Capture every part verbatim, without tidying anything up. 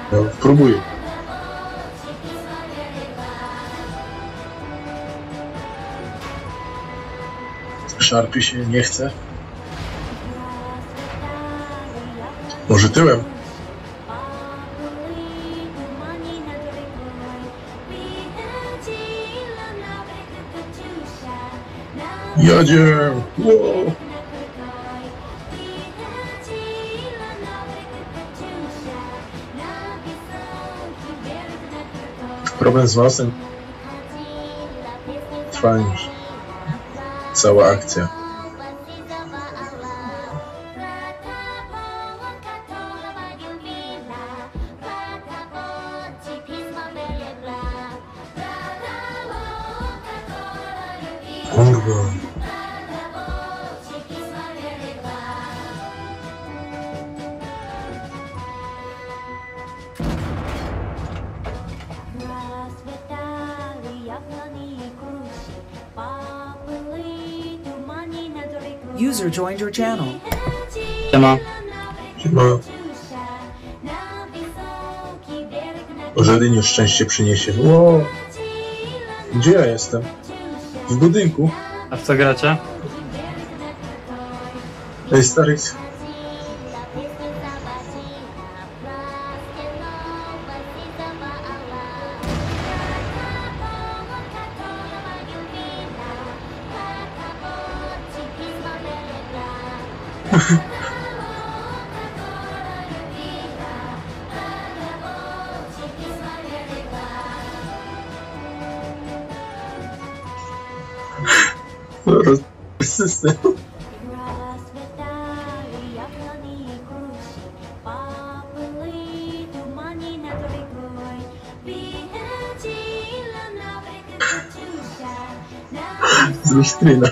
No, próbuję. Szarpie się nie chce. Może tyłem? Jadzie! Wow. Problem z masem trwa już cała akcja. Kurwa. User joined your channel. Siema. Siema. Jeżeli nieszczęście przyniesie. Wow. Gdzie ja jestem? W budynku. A w co gracie? Ej, stary. Roz... system. Zrób screena.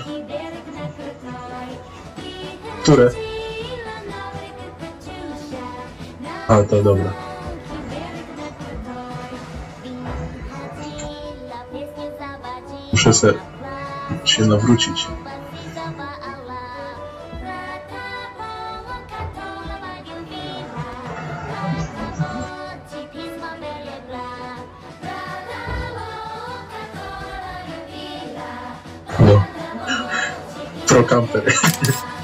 Które? A, to dobra. Muszę se się nawrócić. No. Pro camper.